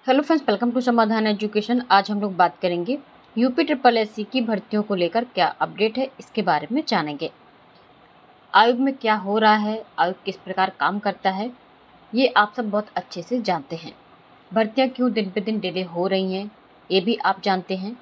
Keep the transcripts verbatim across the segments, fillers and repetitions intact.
Hello friends, welcome to Samadhan education. आज हम लोग बात करेंगे यूपी ट्रिपल एस सी की भर्तियों को लेकर क्या अपडेट है, इसके बारे में जानेंगे। आयोग में क्या हो रहा है, आयोग किस प्रकार काम करता है, ये आप सब बहुत अच्छे से जानते हैं। भर्तियां क्यों दिन पे दिन डिले हो रही हैं, ये भी आप जानते हैं।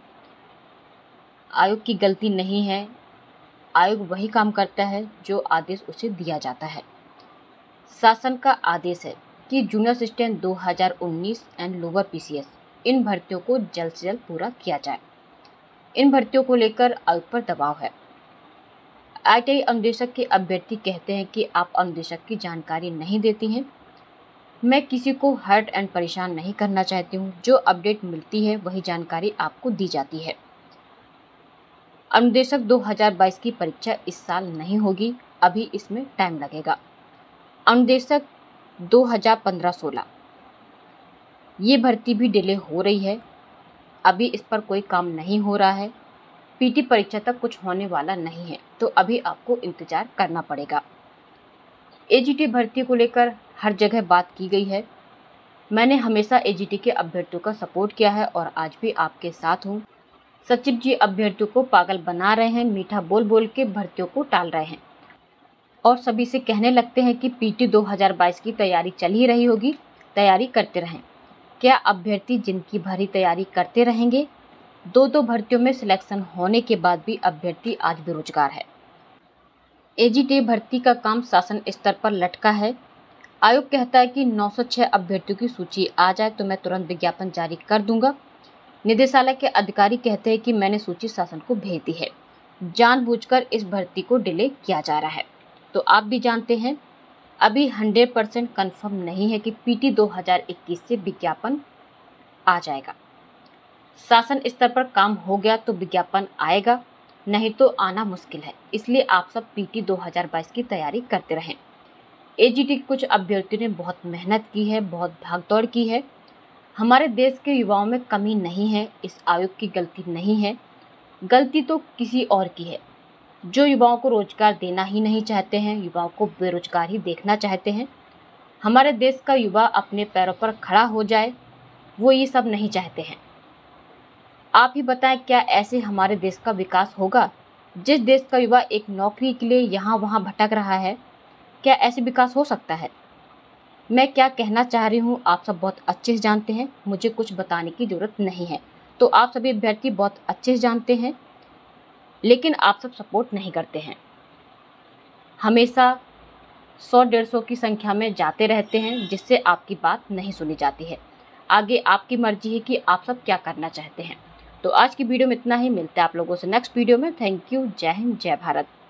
आयोग की गलती नहीं है, आयोग वही काम करता है जो आदेश उसे दिया जाता है। शासन का आदेश है कि जूनियर असिस्टेंट दो हज़ार उन्नीस एंड लोअर पीसीएस इन भर्तियों को जल्द से जल्द पूरा किया जाए। इन भर्तियों को लेकर आयोग पर दबाव है। आईटीआई अनुदेशक के अभ्यर्थी कहते हैं कि आप अनुदेशक की जानकारी नहीं देती हैं। मैं किसी को हर्ट एंड परेशान नहीं करना चाहती हूँ। जो अपडेट मिलती है वही जानकारी आपको दी जाती है। अनुदेशक दो हज़ार बाईस की परीक्षा इस साल नहीं होगी, अभी इसमें टाइम लगेगा। अनुदेशक दो हज़ार पंद्रह सोलह ये भर्ती भी डिले हो रही है, अभी इस पर कोई काम नहीं हो रहा है। पीटी परीक्षा तक कुछ होने वाला नहीं है, तो अभी आपको इंतजार करना पड़ेगा। एजीटी भर्ती को लेकर हर जगह बात की गई है। मैंने हमेशा एजीटी के अभ्यर्थियों का सपोर्ट किया है और आज भी आपके साथ हूँ। सचिव जी अभ्यर्थियों को पागल बना रहे हैं, मीठा बोल बोल के भर्तियों को टाल रहे हैं और सभी से कहने लगते हैं कि पीटी दो हज़ार बाईस की तैयारी चल ही रही होगी, तैयारी करते रहें। क्या अभ्यर्थी जिनकी भरी तैयारी करते रहेंगे? दो दो भर्तियों में सिलेक्शन होने के बाद भी अभ्यर्थी आज बेरोजगार है। एजीटी भर्ती का काम शासन स्तर पर लटका है। आयोग कहता है कि नौ सौ छह अभ्यर्थियों की सूची आ जाए तो मैं तुरंत विज्ञापन जारी कर दूंगा। निदेशालय के अधिकारी कहते हैं कि मैंने सूची शासन को भेज दी है। जानबूझकर इस भर्ती को डिले किया जा रहा है। तो आप भी जानते हैं, अभी सौ परसेंट कन्फर्म नहीं है कि पीटी दो हज़ार इक्कीस से विज्ञापन आ जाएगा। शासन स्तर पर काम हो गया तो विज्ञापन आएगा, नहीं तो आना मुश्किल है। इसलिए आप सब पीटी दो हज़ार बाईस की तैयारी करते रहें। एजीटी कुछ अभ्यर्थियों ने बहुत मेहनत की है, बहुत भागदौड़ की है। हमारे देश के युवाओं में कमी नहीं है, इस आयोग की गलती नहीं है, गलती तो किसी और की है जो युवाओं को रोजगार देना ही नहीं चाहते हैं, युवाओं को बेरोजगार ही देखना चाहते हैं। हमारे देश का युवा अपने पैरों पर खड़ा हो जाए, वो ये सब नहीं चाहते हैं। आप ही बताएं, क्या ऐसे हमारे देश का विकास होगा? जिस देश का युवा एक नौकरी के लिए यहाँ वहाँ भटक रहा है, क्या ऐसे विकास हो सकता है? मैं क्या कहना चाह रही हूँ आप सब बहुत अच्छे से जानते हैं, मुझे कुछ बताने की जरूरत नहीं है। तो आप सभी अभ्यर्थी बहुत अच्छे से जानते हैं, लेकिन आप सब सपोर्ट नहीं करते हैं। हमेशा सौ डेढ़ सौ की संख्या में जाते रहते हैं, जिससे आपकी बात नहीं सुनी जाती है। आगे आपकी मर्जी है कि आप सब क्या करना चाहते हैं। तो आज की वीडियो में इतना ही, मिलते हैं आप लोगों से नेक्स्ट वीडियो में। Thank you. जय हिंद, जय भारत।